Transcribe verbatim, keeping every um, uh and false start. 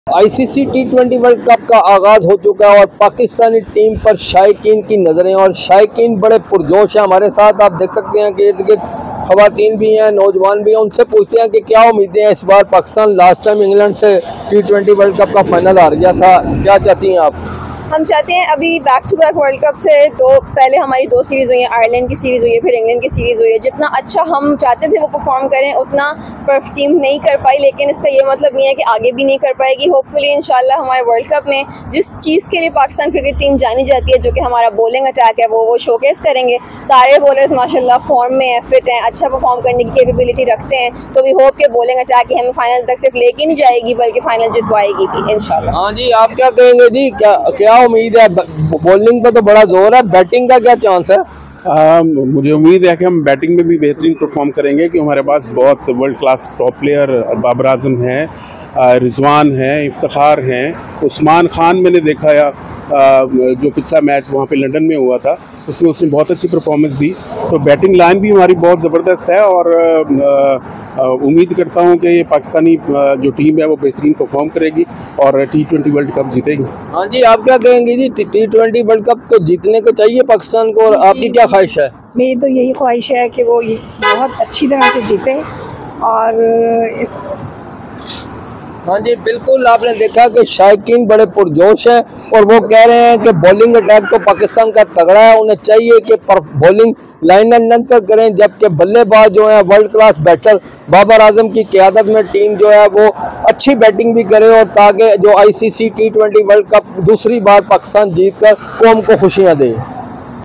ICC T twenty world cup का आगाज हो चुका है और पाकिस्तानी टीम पर शायकीन की नज़रें और शायकीन बड़े पुरजोश हैं। हमारे साथ आप देख सकते हैं कि इर्द गिर्द खवातीन भी हैं, नौजवान भी हैं। उनसे पूछते हैं कि क्या उम्मीदें हैं इस बार। पाकिस्तान लास्ट टाइम इंग्लैंड से टी ट्वेंटी वर्ल्ड कप का फाइनल हार गया था, क्या चाहती हैं आप? हम चाहते हैं अभी back to back world cup से तो पहले हमारी दो सीरीज़ हुई है, आयरलैंड की सीरीज़ हुई है, फिर इंग्लैंड की सीरीज़ हुई है। जितना अच्छा हम चाहते थे वो परफॉर्म करें उतना पर टीम नहीं कर पाई, लेकिन इसका ये मतलब नहीं है कि आगे भी नहीं कर पाएगी। होपफुली इंशाल्लाह हमारे वर्ल्ड कप में जिस चीज़ के लिए पाकिस्तान क्रिकेट टीम जानी जाती है, जो कि हमारा बॉलिंग अटैक है, वो वो शोकेस करेंगे। सारे बॉलर्स माशाल्लाह फॉर्म में है, फिट हैं, अच्छा परफॉर्म करने की कैपेबिलिटी रखते हैं। तो वी होप के बॉलिंग अटैक ही हमें फाइनल तक सिर्फ लेके नहीं जाएगी बल्कि फाइनल जितवाएगी भी इंशाल्लाह। हाँ जी, आप क्या कहेंगे जी? क्या क्या उम्मीद है? बॉलिंग पे तो बड़ा जोर है, बैटिंग का क्या चांस है? आ, मुझे उम्मीद है कि हम बैटिंग में भी बेहतरीन परफॉर्म करेंगे कि हमारे पास बहुत world class top player Babar Azam हैं, रिजवान हैं, इफ्तिखार हैं, उस्मान खान मैंने देखा या जो पिछला मैच वहाँ पे लंदन में हुआ था उसमें उसने बहुत अच्छी परफॉर्मेंस दी। तो बैटिंग लाइन भी हमारी बहुत ज़बरदस्त है और उम्मीद करता हूँ कि ये पाकिस्तानी जो टीम है वो बेहतरीन परफॉर्म करेगी और टी ट्वेंटी वर्ल्ड कप जीतेगी। हाँ जी, आप क्या कहेंगे जी? टी ट्वेंटी वर्ल्ड कप तो जीतने को चाहिए पाकिस्तान को, और आपकी क्या ख्वाहिश है? मेरी तो यही ख्वाहिश है कि वो बहुत अच्छी तरह से जीते और इस हाँ जी, बिल्कुल। आपने देखा कि शायकीन बड़े पुरजोश हैं और वो कह रहे हैं कि बॉलिंग अटैक तो पाकिस्तान का तगड़ा है, उन्हें चाहिए कि बॉलिंग लाइन एंड पर करें, जबकि बल्लेबाज जो है world class batter Babar Azam की क़यादत में टीम जो है वो अच्छी बैटिंग भी करे और ताकि जो ICC T twenty world cup दूसरी बार पाकिस्तान जीत कर कौम को खुशियाँ दे।